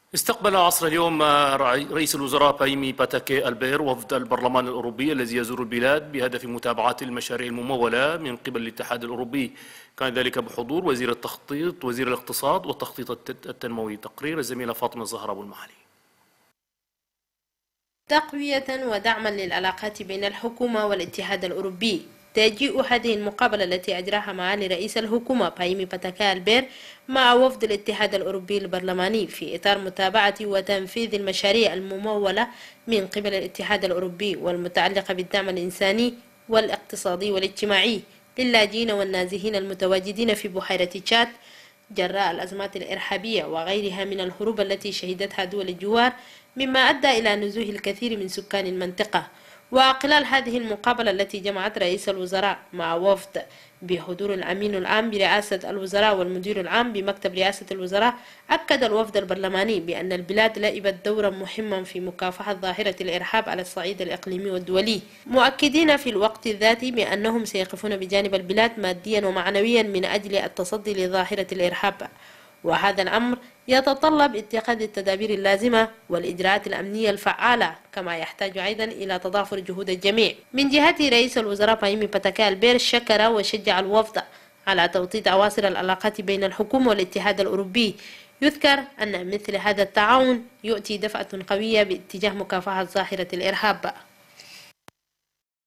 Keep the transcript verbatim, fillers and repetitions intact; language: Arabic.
استقبل عصر اليوم رئيس الوزراء بايمي باتاكي ألبير وفد البرلمان الأوروبي الذي يزور البلاد بهدف متابعة المشاريع الممولة من قبل الاتحاد الأوروبي. كان ذلك بحضور وزير التخطيط وزير الاقتصاد والتخطيط التنموي. تقرير الزميلة فاطمة الزهراء أبو المحلي. تقوية ودعما للعلاقات بين الحكومة والاتحاد الأوروبي، تجيء هذه المقابلة التي أجراها معالي رئيس الحكومة بايمي باتاكي ألبير مع وفد الاتحاد الأوروبي البرلماني في إطار متابعة وتنفيذ المشاريع الممولة من قبل الاتحاد الأوروبي والمتعلقة بالدعم الإنساني والاقتصادي والاجتماعي للاجئين والنازحين المتواجدين في بحيرة تشاد جراء الأزمات الإرهابية وغيرها من الحروب التي شهدتها دول الجوار، مما أدى إلى نزوح الكثير من سكان المنطقة. وخلال هذه المقابلة التي جمعت رئيس الوزراء مع وفد بحضور الأمين العام برئاسة الوزراء والمدير العام بمكتب رئاسة الوزراء، أكد الوفد البرلماني بأن البلاد لعبت دورا مهما في مكافحة ظاهرة الإرهاب على الصعيد الإقليمي والدولي، مؤكدين في الوقت الذاتي بأنهم سيقفون بجانب البلاد ماديا ومعنويا من أجل التصدي لظاهرة الإرهاب، وهذا الأمر يتطلب اتخاذ التدابير اللازمة والإجراءات الأمنية الفعالة، كما يحتاج أيضا إلى تضافر جهود الجميع. من جهته رئيس الوزراء بايمي باتاكي ألبير شكر وشجع الوفد على توطيد أواصر العلاقات بين الحكومة والاتحاد الأوروبي. يذكر أن مثل هذا التعاون يؤتي دفعة قوية باتجاه مكافحة ظاهرة الإرهاب.